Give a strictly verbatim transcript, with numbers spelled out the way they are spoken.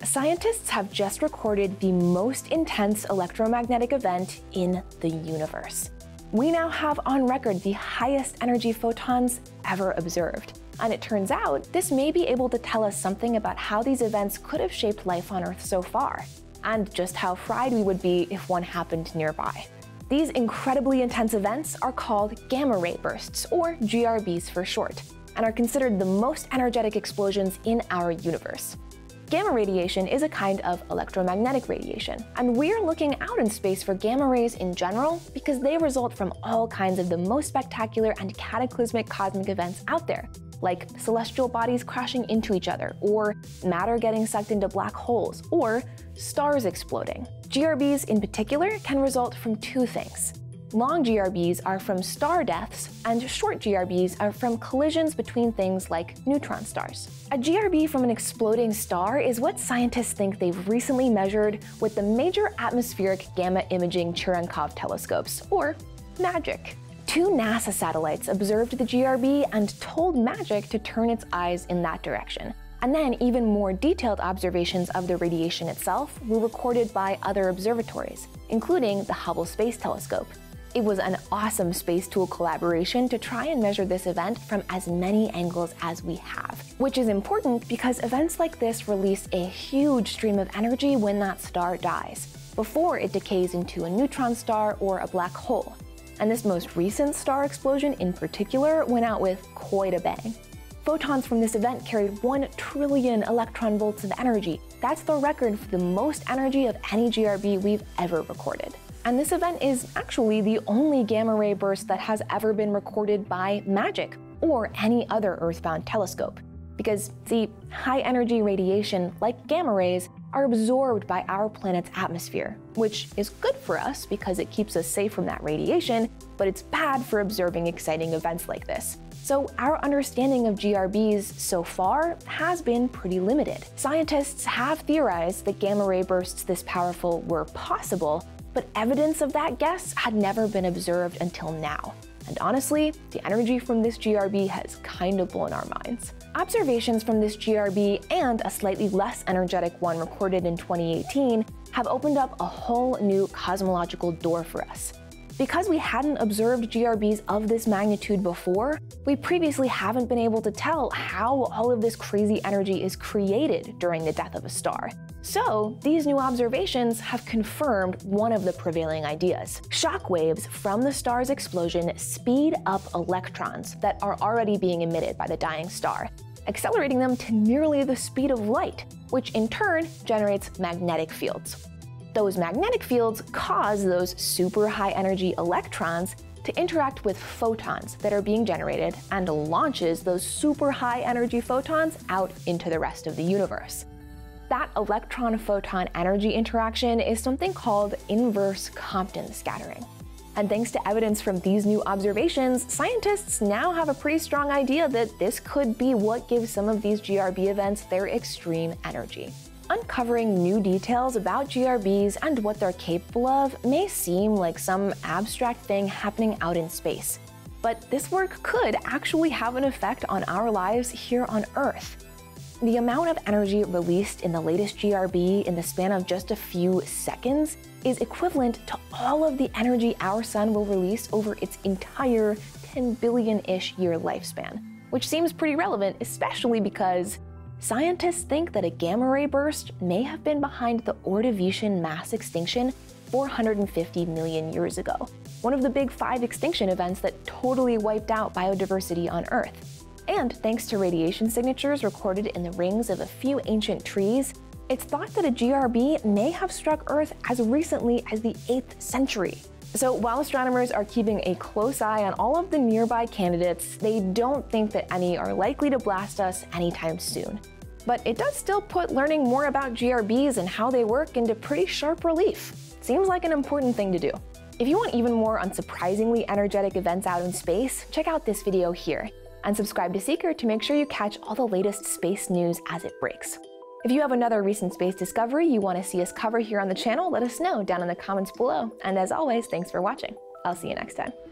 scientists have just recorded the most intense electromagnetic event in the universe. We now have on record the highest energy photons ever observed. And it turns out this may be able to tell us something about how these events could have shaped life on Earth so far, and just how fried we would be if one happened nearby. These incredibly intense events are called gamma ray bursts, or G R Bs for short, and are considered the most energetic explosions in our universe. Gamma radiation is a kind of electromagnetic radiation, and we're looking out in space for gamma rays in general because they result from all kinds of the most spectacular and cataclysmic cosmic events out there, like celestial bodies crashing into each other, or matter getting sucked into black holes, or stars exploding. G R Bs in particular can result from two things. Long G R Bs are from star deaths, and short G R Bs are from collisions between things like neutron stars. A G R B from an exploding star is what scientists think they've recently measured with the Major Atmospheric Gamma Imaging Cherenkov telescopes, or MAGIC. Two NASA satellites observed the G R B and told MAGIC to turn its eyes in that direction. And then even more detailed observations of the radiation itself were recorded by other observatories, including the Hubble Space Telescope. It was an awesome space tool collaboration to try and measure this event from as many angles as we have, which is important because events like this release a huge stream of energy when that star dies, before it decays into a neutron star or a black hole. And this most recent star explosion in particular went out with quite a bang. Photons from this event carried one trillion electron volts of energy. That's the record for the most energy of any G R B we've ever recorded. And this event is actually the only gamma ray burst that has ever been recorded by MAGIC or any other Earth-bound telescope. Because, see, high-energy radiation, like gamma rays, are absorbed by our planet's atmosphere, which is good for us because it keeps us safe from that radiation, but it's bad for observing exciting events like this. So our understanding of G R Bs so far has been pretty limited. Scientists have theorized that gamma ray bursts this powerful were possible, but evidence of that guess had never been observed until now. And honestly, the energy from this G R B has kind of blown our minds. Observations from this G R B and a slightly less energetic one recorded in twenty eighteen have opened up a whole new cosmological door for us. Because we hadn't observed G R Bs of this magnitude before, we previously haven't been able to tell how all of this crazy energy is created during the death of a star. So these new observations have confirmed one of the prevailing ideas. Shock waves from the star's explosion speed up electrons that are already being emitted by the dying star, accelerating them to nearly the speed of light, which in turn generates magnetic fields. Those magnetic fields cause those super high energy electrons to interact with photons that are being generated and launches those super high energy photons out into the rest of the universe. That electron-photon energy interaction is something called inverse Compton scattering. And thanks to evidence from these new observations, scientists now have a pretty strong idea that this could be what gives some of these G R B events their extreme energy. Uncovering new details about G R Bs and what they're capable of may seem like some abstract thing happening out in space, but this work could actually have an effect on our lives here on Earth. The amount of energy released in the latest G R B in the span of just a few seconds is equivalent to all of the energy our sun will release over its entire ten billion-ish year lifespan, which seems pretty relevant, especially because scientists think that a gamma ray burst may have been behind the Ordovician mass extinction four hundred fifty million years ago, one of the big five extinction events that totally wiped out biodiversity on Earth. And thanks to radiation signatures recorded in the rings of a few ancient trees, it's thought that a G R B may have struck Earth as recently as the eighth century. So while astronomers are keeping a close eye on all of the nearby candidates, they don't think that any are likely to blast us anytime soon. But it does still put learning more about G R Bs and how they work into pretty sharp relief. Seems like an important thing to do. If you want even more on surprisingly energetic events out in space, check out this video here. And subscribe to Seeker to make sure you catch all the latest space news as it breaks. If you have another recent space discovery you want to see us cover here on the channel, let us know down in the comments below. And as always, thanks for watching. I'll see you next time.